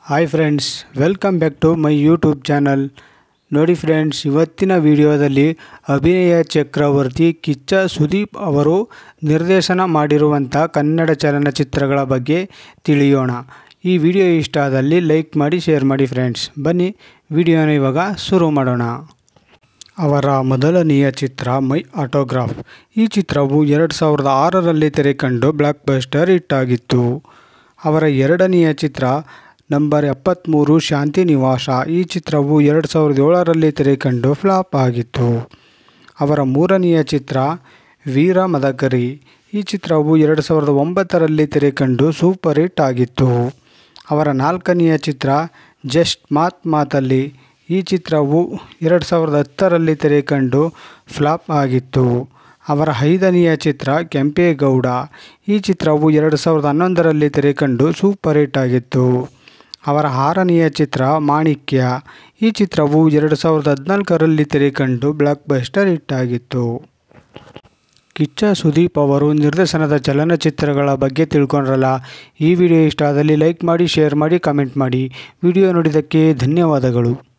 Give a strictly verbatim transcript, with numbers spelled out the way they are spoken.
Hi friends, welcome back to my YouTube channel. ನೋಡಿ friends, ಇವತ್ತಿನ ವಿಡಿಯೋದಲ್ಲಿ ಅಭಿನಯ ಚಕ್ರವರ್ತಿ ಕಿಚ್ಚ ಸುದೀಪ್ ಅವರು ನಿರ್ದೇಶನ ಮಾಡಿರುವಂಥ ಕನ್ನಡ ಚಲನಚಿತ್ರಗಳ ಬಗ್ಗೆ ತಿಳಿಯೋಣ. ಈ ವಿಡಿಯೋ ಇಷ್ಟ ಆದಲ್ಲಿ ಲೈಕ್ ಮಾಡಿ, ಶೇರ್ ಮಾಡಿ ಫ್ರೆಂಡ್ಸ್. ಬನ್ನಿ ವಿಡಿಯೋನ ಇವಾಗ ಶುರು ಮಾಡೋಣ. ಅವರ ಮೊದಲನೆಯ ಚಿತ್ರ ಮೈ ಆಟೋಗ್ರಾಫ್. ಈ ಚಿತ್ರವು ಎರಡು ಸಾವಿರದ ಆರರಲ್ಲಿ ತೆರೆಕಂಡು ಬ್ಲಾಕ್ ಬಸ್ಟರ್ ಹಿಟ್ ಆಗಿತ್ತು. ಅವರ ಎರಡನೆಯ ಚಿತ್ರ ನಂಬರ್ ಎಪ್ಪತ್ತ್ಮೂರು ಶಾಂತಿ ನಿವಾಸ. ಈ ಚಿತ್ರವು ಎರಡು ಸಾವಿರದ ಏಳರಲ್ಲಿ ತೆರೆಕಂಡು ಫ್ಲಾಪ್ ಆಗಿತ್ತು. ಅವರ ಮೂರನೆಯ ಚಿತ್ರ ವೀರ ಮದಕರಿ. ಈ ಚಿತ್ರವು ಎರಡು ಸಾವಿರದ ಒಂಬತ್ತರಲ್ಲಿ ತೆರೆಕಂಡು ಸೂಪರ್ ಹಿಟ್ ಆಗಿತ್ತು. ಅವರ ನಾಲ್ಕನೆಯ ಚಿತ್ರ ಜಸ್ಟ್ ಮಾತ್ ಮಾತಲ್ಲಿ. ಈ ಚಿತ್ರವು ಎರಡು ಸಾವಿರದ ಹತ್ತರಲ್ಲಿ ತೆರೆಕಂಡು ಫ್ಲಾಪ್ ಆಗಿತ್ತು. ಅವರ ಐದನೆಯ ಚಿತ್ರ ಕೆಂಪೇಗೌಡ. ಈ ಚಿತ್ರವು ಎರಡು ಸಾವಿರದ ಹನ್ನೊಂದರಲ್ಲಿ ತೆರೆಕಂಡು ಸೂಪರ್ ಹಿಟ್ ಆಗಿತ್ತು. ಅವರ ಆರನೆಯ ಚಿತ್ರ ಮಾಣಿಕ್ಯ. ಈ ಚಿತ್ರವು ಎರಡು ಸಾವಿರದ ಹದಿನಾಲ್ಕರಲ್ಲಿ ತೆರೆಕಂಡು ಬ್ಲಾಕ್ ಬಸ್ಟರ್ ಹಿಟ್ ಆಗಿತ್ತು. ಕಿಚ್ಚ ಸುದೀಪ್ ಅವರು ನಿರ್ದೇಶನದ ಚಲನಚಿತ್ರಗಳ ಬಗ್ಗೆ ತಿಳ್ಕೊಂಡ್ರಲ್ಲ. ಈ ವಿಡಿಯೋ ಇಷ್ಟ ಆದಲ್ಲಿ ಲೈಕ್ ಮಾಡಿ, ಶೇರ್ ಮಾಡಿ, ಕಮೆಂಟ್ ಮಾಡಿ. ವಿಡಿಯೋ ನೋಡಿದ್ದಕ್ಕೆ ಧನ್ಯವಾದಗಳು.